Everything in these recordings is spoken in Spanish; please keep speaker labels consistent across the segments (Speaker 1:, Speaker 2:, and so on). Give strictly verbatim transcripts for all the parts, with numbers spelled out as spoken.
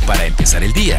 Speaker 1: para empezar el día.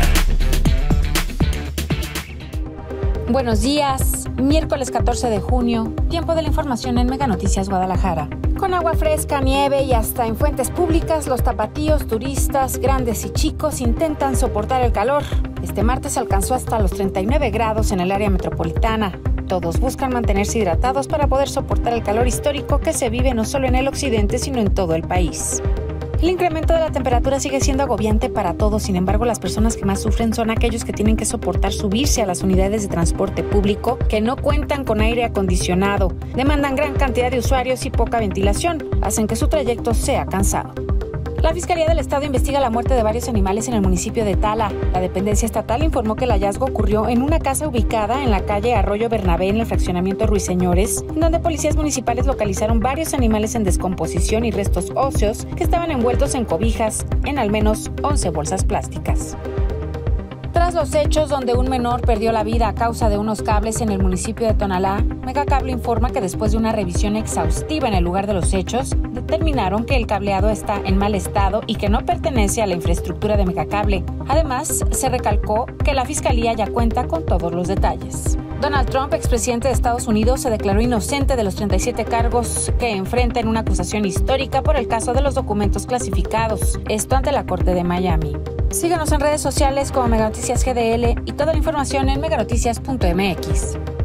Speaker 2: Buenos días, miércoles catorce de junio, tiempo de la información en Mega Noticias Guadalajara. Con agua fresca, nieve y hasta en fuentes públicas, los tapatíos, turistas, grandes y chicos intentan soportar el calor. Este martes alcanzó hasta los treinta y nueve grados en el área metropolitana. Todos buscan mantenerse hidratados para poder soportar el calor histórico que se vive no solo en el occidente, sino en todo el país. El incremento de la temperatura sigue siendo agobiante para todos, sin embargo, las personas que más sufren son aquellos que tienen que soportar subirse a las unidades de transporte público que no cuentan con aire acondicionado, demandan gran cantidad de usuarios y poca ventilación, hacen que su trayecto sea cansado. La Fiscalía del Estado investiga la muerte de varios animales en el municipio de Tala. La dependencia estatal informó que el hallazgo ocurrió en una casa ubicada en la calle Arroyo Bernabé, en el fraccionamiento Ruiseñores, en donde policías municipales localizaron varios animales en descomposición y restos óseos que estaban envueltos en cobijas en al menos once bolsas plásticas. Tras los hechos donde un menor perdió la vida a causa de unos cables en el municipio de Tonalá, Megacable informa que después de una revisión exhaustiva en el lugar de los hechos, determinaron que el cableado está en mal estado y que no pertenece a la infraestructura de Megacable. Además, se recalcó que la Fiscalía ya cuenta con todos los detalles. Donald Trump, expresidente de Estados Unidos, se declaró inocente de los treinta y siete cargos que enfrenta en una acusación histórica por el caso de los documentos clasificados, esto ante la Corte de Miami. Síguenos en redes sociales como Mega Noticias G D L y toda la información en meganoticias punto m x.